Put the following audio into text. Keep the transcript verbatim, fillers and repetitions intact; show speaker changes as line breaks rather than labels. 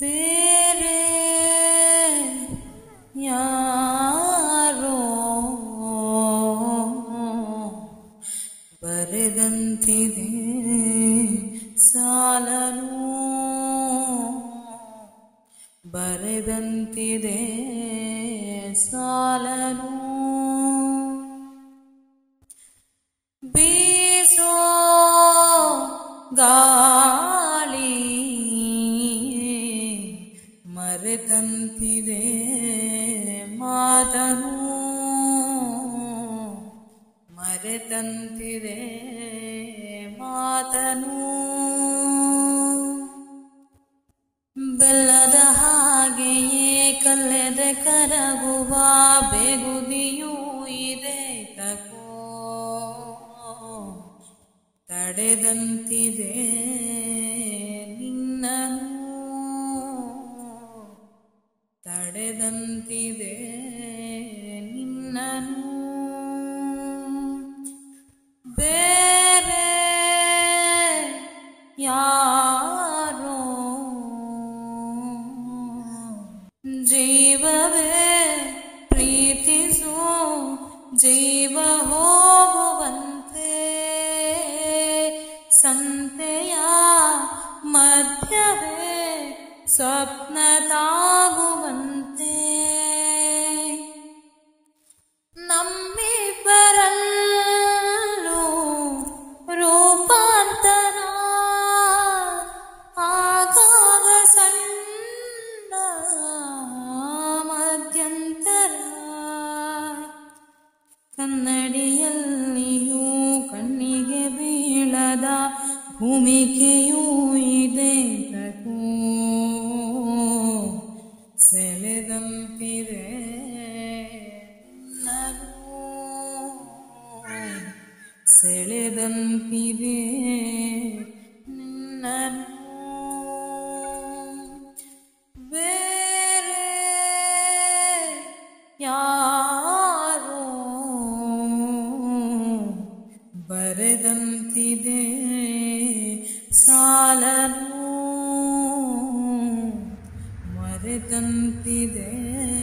ಬೇರೆ ಯಾರೋ ಬರೆದಂತಿದೆ ಸಾಲನು ಬರೆದಂತಿದೆ ಸಾಲನು ಬೀಸೋ ಗಾಳಿ ಮರೆತಂತಿದೆ ಮಾತನು ಮರೆತಂತಿದೆ ಮಾತನು ಬೆಲ್ಲದ ಹಾಗೆಯೇ ಕಲ್ಲೆದೆ ಕರಗುವ ಬೆಗುದಿಯೂ ಇದೆ ತಕೋ ತಡೆದಂತಿದೆ ನಿನ್ನನು ತಡೆದಂತಿದೆ ನಿನ್ನನು ಬೇರೆ ಯಾರೋ ಜೀವವೇ ಪ್ರೀತಿಸೋ ಜೀವ ಹೋಗುವಂತೆ ಸಂತೆಯ ಮಧ್ಯವೇ ಸ್ವಪ್ನ ತಾಗುವಂತೆ ನಮ್ಮಿಬ್ಬರಲ್ಲೂ ರೂಪಾಂತರ ಆಗಾಗ ಸಣ್ಣ ಮಧ್ಯಂತರ ಕನ್ನಡಿಯಲ್ಲಿಯೂ ಕಣ್ಣಿಗೆ ಬೀಳದ ಭೂಮಿಕೆಯೂ ಇದೆ ತಕೋ ಸೆಳೆದಂತಿದೆ ನಗು ಸೆಳೆದಂತಿದೆ ನಿನ್ನನು ಬೇರೆ ಯಾರೋ ಬರೆದಂತಿದೆ ಸಾಲನು ಮರೆತಂತಿದೆ